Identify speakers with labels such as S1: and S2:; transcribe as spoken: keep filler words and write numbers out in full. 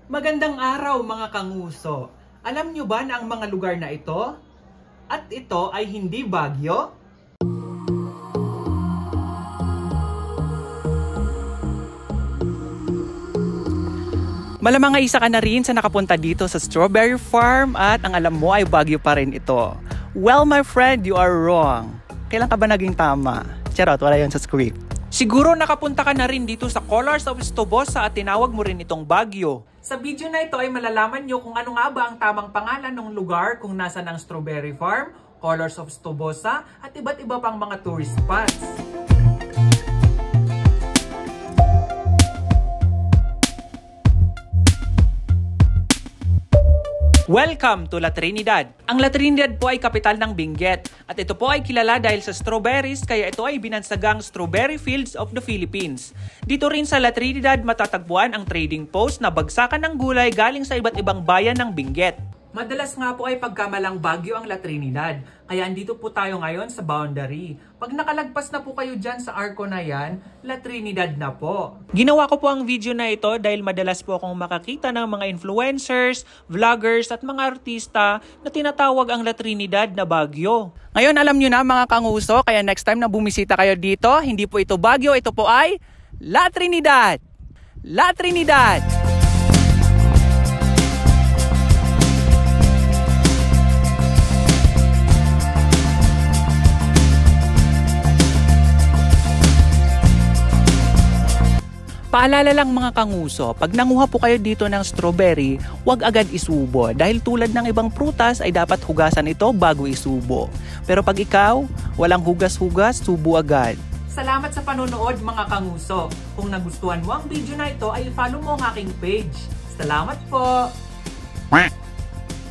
S1: Magandang araw mga kanguso! Alam nyo ba na ang mga lugar na ito at ito ay hindi Baguio? Malamang ay isa ka na rin sa nakapunta dito sa strawberry farm at ang alam mo ay Baguio pa rin ito. Well my friend, you are wrong. Kailan ka ba naging tama? Charot, wala yun sa script. Siguro nakapunta ka na rin dito sa Colors of Stobosa at tinawag mo rin itong Baguio. Sa video na ito ay malalaman nyo kung ano nga ba ang tamang pangalan ng lugar kung nasa ng strawberry farm, Colors of Stobosa at iba't iba pang mga tourist spots. Welcome to La Trinidad. Ang La Trinidad po ay kapital ng Benguet at ito po ay kilala dahil sa strawberries kaya ito ay binansagang Strawberry Fields of the Philippines. Dito rin sa La Trinidad matatagpuan ang trading post na bagsakan ng gulay galing sa iba't ibang bayan ng Benguet. Madalas nga po ay pagkamalang Baguio ang La Trinidad, kaya andito po tayo ngayon sa boundary. Pag nakalagpas na po kayo dyan sa arko na yan, La Trinidad na po. Ginawa ko po ang video na ito dahil madalas po akong makakita ng mga influencers, vloggers at mga artista na tinatawag ang La Trinidad na Baguio. Ngayon alam nyo na mga kanguso, kaya next time na bumisita kayo dito, hindi po ito Baguio, ito po ay La Trinidad! La Trinidad! Paalala lang mga kanguso, pag nanguha po kayo dito ng strawberry, huwag agad isubo dahil tulad ng ibang prutas ay dapat hugasan ito bago isubo. Pero pag ikaw, walang hugas-hugas, subo agad. Salamat sa panonood mga kanguso. Kung nagustuhan mo ang video na ito ay follow mo ang aking page. Salamat po!